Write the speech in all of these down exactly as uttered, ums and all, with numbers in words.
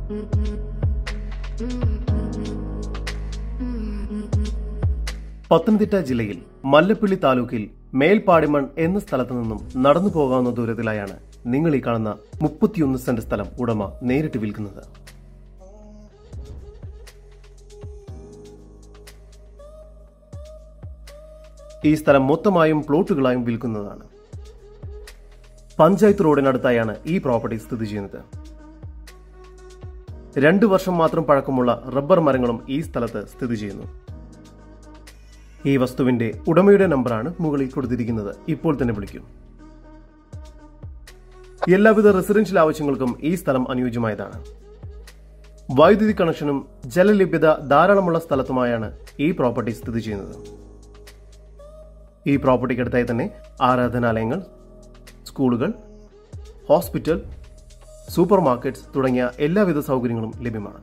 പത്തനംതിട്ട ജില്ലയിൽ മല്ലപ്പള്ളി താലൂക്കിൽ മേൽപ്പാടിമൺ എന്ന സ്ഥലത്തു നിന്നും നടന്നു പോകാവുന്ന ദൂരത്തിലായാണ് നിങ്ങൾ ഈ കാണുന്ന മുപ്പത്തിയൊന്ന് സെന്റ് സ്ഥലം ഉടമ നേരിട്ട് വിൽക്കുന്നത്. ഈ സ്ഥലം മൊത്തമായും പ്ലോട്ടുകളായും വിൽക്കുന്നതാണ്. പഞ്ചായത്ത് റോഡിനടുത്തായാണ് ഈ പ്രോപ്പർട്ടി സ്ഥിതി ചെയ്യുന്നത്. രണ്ടു വർഷം മാത്രം പഴക്കമുള്ള റബ്ബർ മരങ്ങളും ഈ സ്ഥലത്ത് സ്ഥിതി ചെയ്യുന്നു. ഈ വസ്തുവിന്റെ ഉടമയുടെ നമ്പറാണ് മുകളിൽ കൊടുത്തിരിക്കുന്നത്. ഇപ്പോൾ തന്നെ വിളിക്കും. എല്ലാവിധ റെസിഡൻഷ്യൽ ആവശ്യങ്ങൾക്കും ഈ സ്ഥലം അനുയോജ്യമായതാണ്. വൈദ്യുതി കണക്ഷനും ജലലഭ്യത ധാരാളമുള്ള സ്ഥലത്തുമായാണ് ഈ പ്രോപ്പർട്ടി സ്ഥിതി ചെയ്യുന്നത്. ഈ പ്രോപ്പർട്ടിക്കടുത്തായി തന്നെ ആരാധനാലയങ്ങൾ, സ്കൂളുകൾ, ഹോസ്പിറ്റൽ, സൂപ്പർ മാർക്കറ്റ്സ് തുടങ്ങിയ എല്ലാവിധ സൗകര്യങ്ങളും ലഭ്യമാണ്.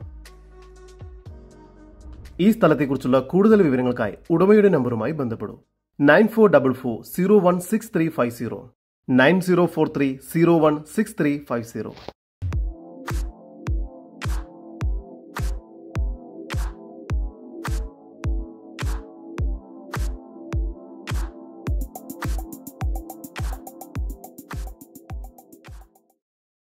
ഈ സ്ഥലത്തെക്കുറിച്ചുള്ള കൂടുതൽ വിവരങ്ങൾക്കായി ഉടമയുടെ നമ്പറുമായി ബന്ധപ്പെടൂ. Nine four double four zero one six three five zero nine zero four three zero one six three five zero.